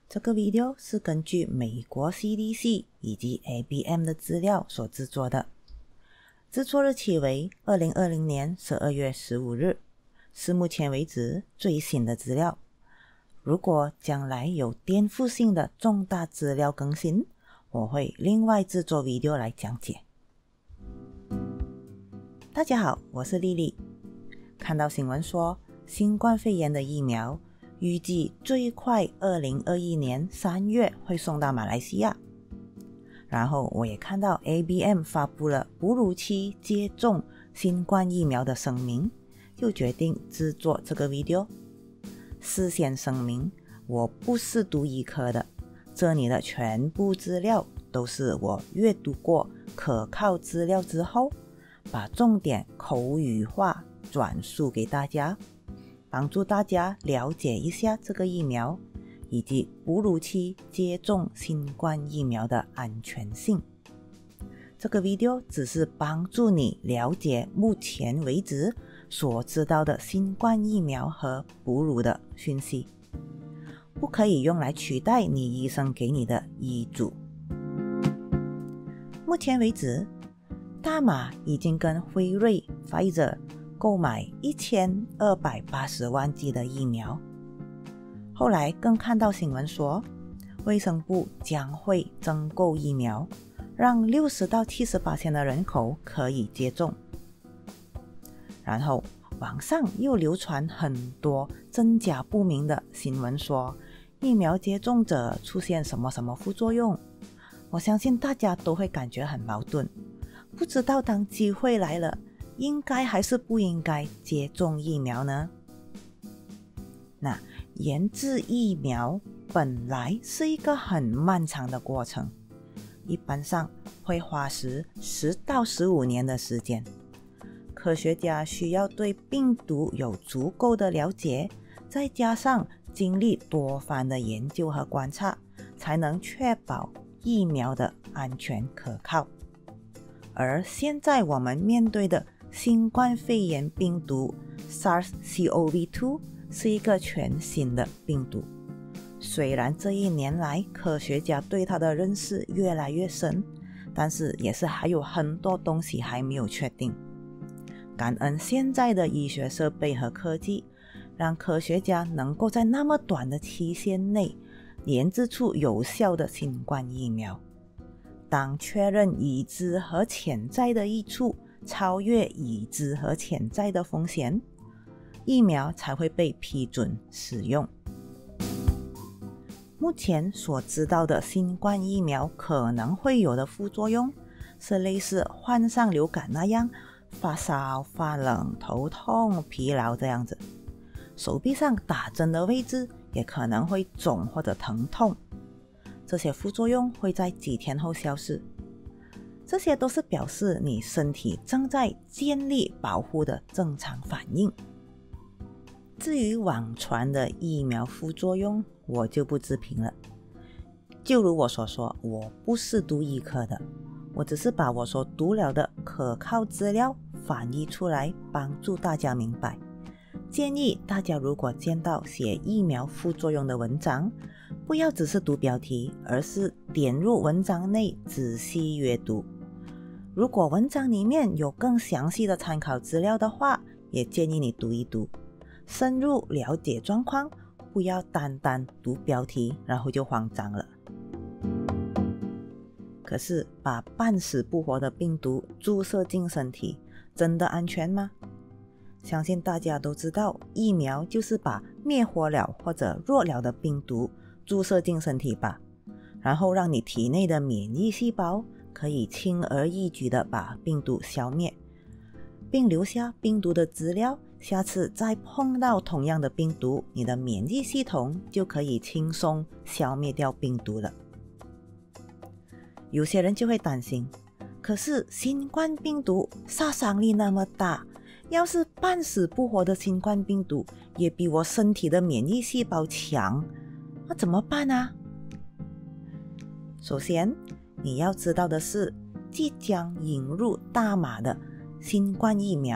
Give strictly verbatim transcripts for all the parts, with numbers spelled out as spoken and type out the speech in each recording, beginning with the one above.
这个 video 是根据美国 C D C 以及 A B M 的资料所制作的，制作日期为二零二零年十二月十五日，是目前为止最新的资料。如果将来有颠覆性的重大资料更新，我会另外制作 video 来讲解。大家好，我是丽丽。看到新闻说新冠肺炎的疫苗预计最快二零二一年三月会送到马来西亚，然后我也看到 A B M 发布了哺乳期接种新冠疫苗的声明，就决定制作这个 video。 事先声明，我不是读医科的，这里的全部资料都是我阅读过可靠资料之后，把重点口语化转述给大家，帮助大家了解一下这个疫苗以及哺乳期接种新冠疫苗的安全性。这个 video 只是帮助你了解目前为止所知道的新冠疫苗和哺乳的讯息，不可以用来取代你医生给你的医嘱。目前为止，大马已经跟辉瑞 Pfizer 购买一千二百八十万剂的疫苗。后来更看到新闻说，卫生部将会增购疫苗，让六十到七十八%的人口可以接种。然后网上又流传很多真假不明的新闻，说疫苗接种者出现什么什么副作用。我相信大家都会感觉很矛盾，不知道当机会来了，应该还是不应该接种疫苗呢？那研制疫苗本来是一个很漫长的过程，一般上会花时十到十五年的时间。科学家需要对病毒有足够的了解，再加上经历多番的研究和观察，才能确保疫苗的安全可靠。而现在我们面对的新冠肺炎病毒 SARS C O V 二 是一个全新的病毒，虽然这一年来科学家对它的认识越来越深，但是也是还有很多东西还没有确定。感恩现在的医学设备和科技，让科学家能够在那么短的期限内研制出有效的新冠疫苗。当确认已知和潜在的益处超越已知和潜在的风险，疫苗才会被批准使用。目前所知道的新冠疫苗可能会有的副作用，是类似患上流感那样发烧、发冷、头痛、疲劳这样子。手臂上打针的位置也可能会肿或者疼痛，这些副作用会在几天后消失。这些都是表示你身体正在建立保护的正常反应。至于网传的疫苗副作用，我就不置评了。就如我所说，我不是读医科的，我只是把我所读了的可靠资料翻译出来，帮助大家明白。建议大家如果见到写疫苗副作用的文章，不要只是读标题，而是点入文章内仔细阅读。如果文章里面有更详细的参考资料的话，也建议你读一读，深入了解状况，不要单单读标题然后就慌张了。可是把半死不活的病毒注射进身体，真的安全吗？相信大家都知道，疫苗就是把灭活了或者弱了的病毒注射进身体吧，然后让你体内的免疫细胞可以轻而易举地把病毒消灭，并留下病毒的资料，下次再碰到同样的病毒，你的免疫系统就可以轻松消灭掉病毒了。有些人就会担心，可是新冠病毒杀伤力那么大，要是半死不活的新冠病毒也比我身体的免疫细胞强，那怎么办啊？首先你要知道的是，即将引入大马的新冠疫苗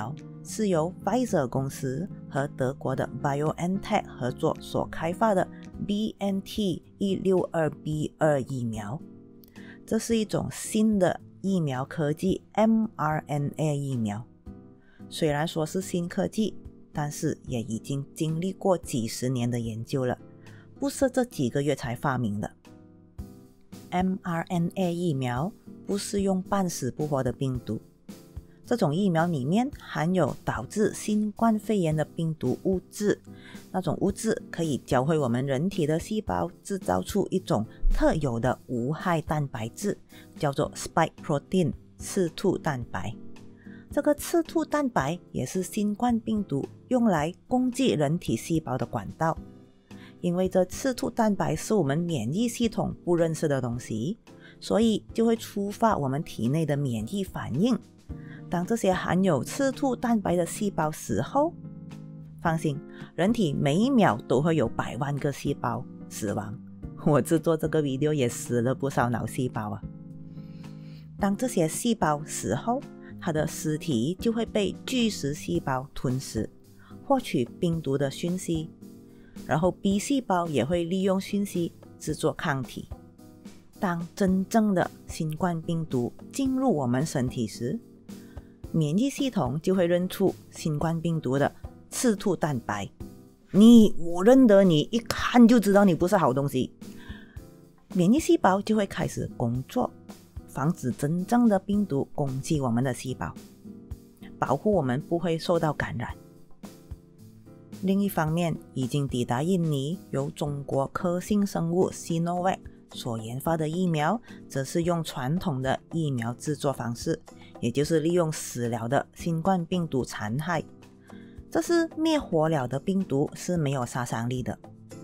是由 Pfizer 公司和德国的 BioNTech 合作所开发的 B N T 一六二 B 二 疫苗。这是一种新的疫苗科技 M R N A 疫苗。虽然说是新科技，但是也已经经历过几十年的研究了，不是这几个月才发明的。M R N A 疫苗不是用半死不活的病毒，这种疫苗里面含有导致新冠肺炎的病毒物质，那种物质可以教会我们人体的细胞制造出一种特有的无害蛋白质，叫做 Spike Protein 刺突蛋白。这个刺突蛋白也是新冠病毒用来攻击人体细胞的管道。因为这刺突蛋白是我们免疫系统不认识的东西，所以就会触发我们体内的免疫反应。当这些含有刺突蛋白的细胞死后，放心，人体每一秒都会有百万个细胞死亡。我制作这个 video 也死了不少脑细胞啊。当这些细胞死后，它的尸体就会被巨噬细胞吞噬，获取病毒的讯息。然后 B 细胞也会利用讯息制作抗体。当真正的新冠病毒进入我们身体时，免疫系统就会认出新冠病毒的刺突蛋白。你，我认得你，一看就知道你不是好东西。免疫细胞就会开始工作，防止真正的病毒攻击我们的细胞，保护我们不会受到感染。另一方面，已经抵达印尼由中国科兴生物 Sinovac 所研发的疫苗，则是用传统的疫苗制作方式，也就是利用死了的新冠病毒残骸。这是灭活了的病毒，是没有杀伤力的。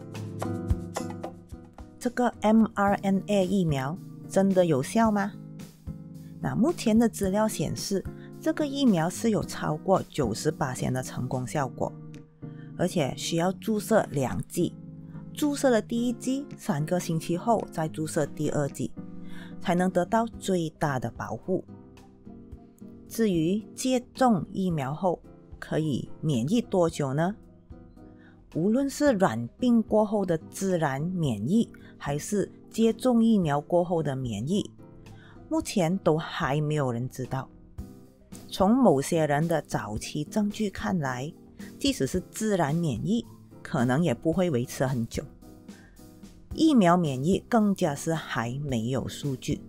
这个 M R N A 疫苗真的有效吗？那目前的资料显示，这个疫苗是有超过 百分之九十八 的成功效果。而且需要注射两剂，注射了第一剂，三个星期后再注射第二剂，才能得到最大的保护。至于接种疫苗后可以免疫多久呢？无论是染病过后的自然免疫，还是接种疫苗过后的免疫，目前都还没有人知道。从某些人的早期证据看来，即使是自然免疫，可能也不会维持很久。疫苗免疫更加是还没有数据。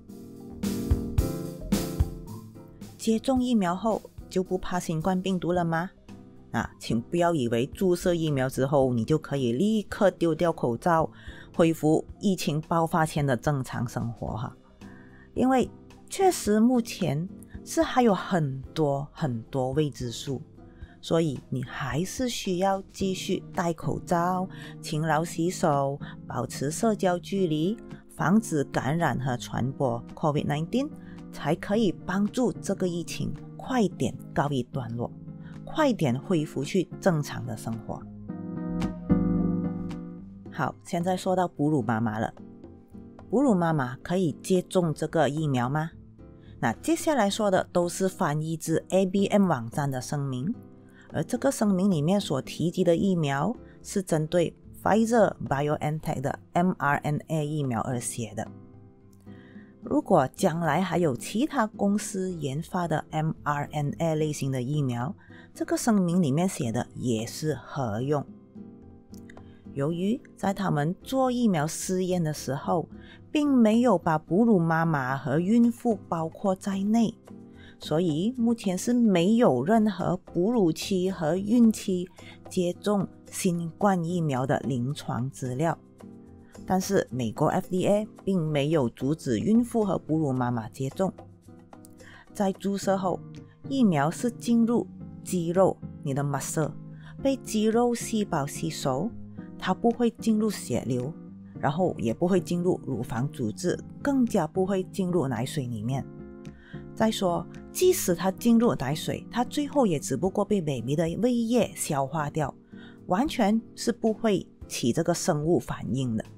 接种疫苗后就不怕新冠病毒了吗？啊，请不要以为注射疫苗之后你就可以立刻丢掉口罩，恢复疫情爆发前的正常生活哈。因为确实目前是还有很多很多未知数。所以你还是需要继续戴口罩、勤劳洗手、保持社交距离，防止感染和传播 COVID 十九， 才可以帮助这个疫情快点告一段落，快点恢复去正常的生活。好，现在说到哺乳妈妈了。哺乳妈妈可以接种这个疫苗吗？那接下来说的都是翻译自 A B M 网站的声明。而这个声明里面所提及的疫苗是针对 Pfizer BioNTech 的 M R N A 疫苗而写的。如果将来还有其他公司研发的 M R N A 类型的疫苗，这个声明里面写的也是合用。由于在他们做疫苗试验的时候，并没有把哺乳妈妈和孕妇包括在内，所以目前是没有任何哺乳期和孕期接种新冠疫苗的临床资料。但是美国 F D A 并没有阻止孕妇和哺乳妈妈接种。在注射后，疫苗是进入肌肉，你的 muscle 被肌肉细胞吸收，它不会进入血流，然后也不会进入乳房组织，更加不会进入奶水里面。再说，即使它进入奶水，它最后也只不过被 baby 的胃液消化掉，完全是不会起这个生物反应的。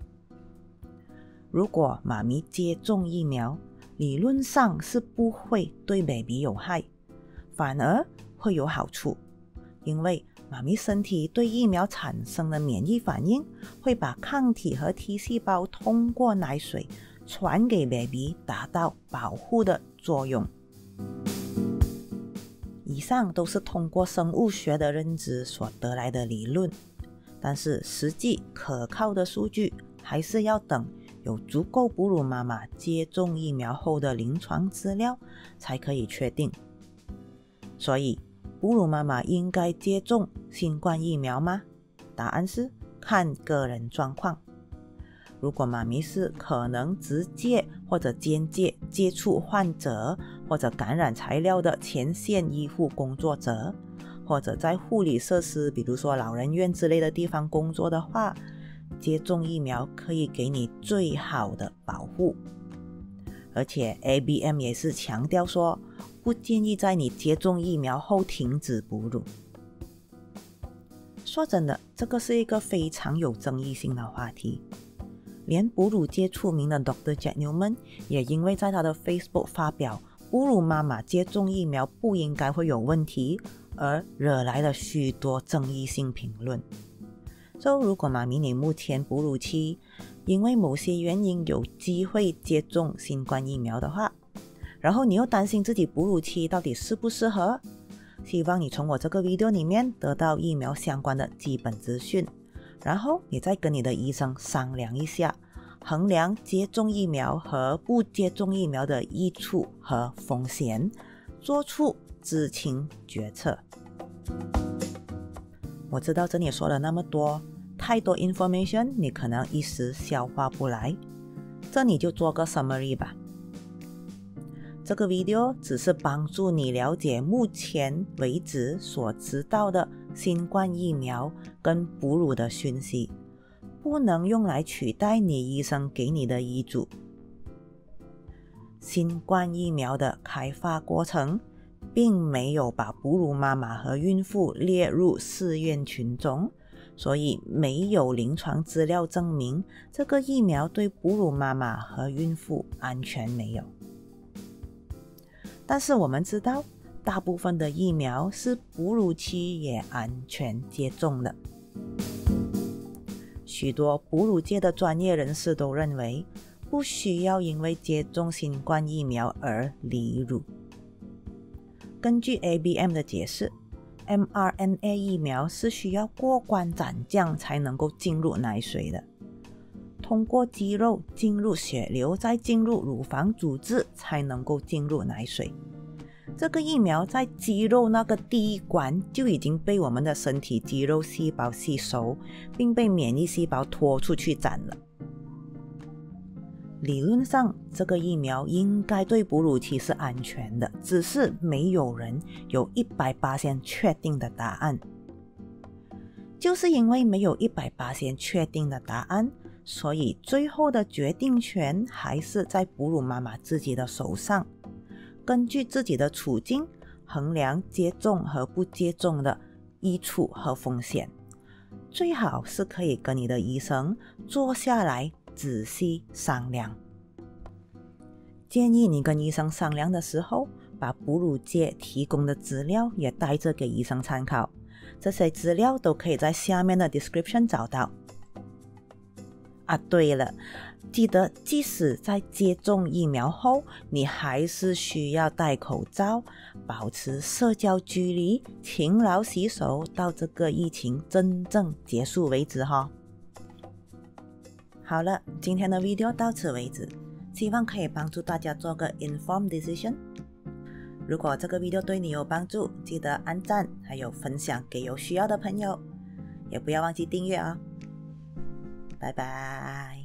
如果妈咪接种疫苗，理论上是不会对 baby 有害，反而会有好处，因为妈咪身体对疫苗产生的免疫反应会把抗体和 T 细胞通过奶水传给 baby， 达到保护的作用。以上都是通过生物学的认知所得来的理论，但是实际可靠的数据还是要等有足够哺乳妈妈接种疫苗后的临床资料才可以确定。所以哺乳妈妈应该接种新冠疫苗吗？答案是看个人状况。如果妈咪是可能直接或者间接接触患者或者感染材料的前线医护工作者，或者在护理设施比如说老人院之类的地方工作的话，接种疫苗可以给你最好的保护。而且 A B M 也是强调说，不建议在你接种疫苗后停止哺乳。说真的，这个是一个非常有争议性的话题。连哺乳界出名的 Doctor Jack Newman 也因为在他的 Facebook 发表哺乳妈妈接种疫苗不应该会有问题，而惹来了许多争议性评论。所以如果妈咪你目前哺乳期因为某些原因有机会接种新冠疫苗的话，然后你又担心自己哺乳期到底适不适合，希望你从我这个 video 里面得到疫苗相关的基本资讯，然后你再跟你的医生商量一下，衡量接种疫苗和不接种疫苗的益处和风险，做出知情决策。我知道这里说了那么多，太多 information 你可能一时消化不来，这里就做个 summary 吧。这个 video 只是帮助你了解目前为止所知道的新冠疫苗跟哺乳的讯息，不能用来取代你医生给你的医嘱。新冠疫苗的开发过程并没有把哺乳妈妈和孕妇列入试验群中，所以没有临床资料证明这个疫苗对哺乳妈妈和孕妇安全没有。但是我们知道，大部分的疫苗是哺乳期也安全接种的。许多哺乳界的专业人士都认为，不需要因为接种新冠疫苗而离乳。根据 A B M 的解释， M R N A 疫苗是需要过关斩将才能够进入奶水的，通过肌肉进入血流，再进入乳房组织才能够进入奶水。这个疫苗在肌肉那个第一关就已经被我们的身体肌肉细胞吸收，并被免疫细胞拖出去斩了。理论上，这个疫苗应该对哺乳期是安全的，只是没有人有 百分之百 确定的答案。就是因为没有 百分之百 确定的答案，所以最后的决定权还是在哺乳妈妈自己的手上，根据自己的处境衡量接种和不接种的益处和风险。最好是可以跟你的医生坐下来仔细商量。建议你跟医生商量的时候，把哺乳界提供的资料也带着给医生参考，这些资料都可以在下面的 description 找到。啊，对了，记得即使在接种疫苗后，你还是需要戴口罩，保持社交距离，勤劳洗手，到这个疫情真正结束为止哈。好了，今天的 video 到此为止，希望可以帮助大家做个 informed decision。如果这个 video 对你有帮助，记得按赞，还有分享给有需要的朋友，也不要忘记订阅哦。拜拜。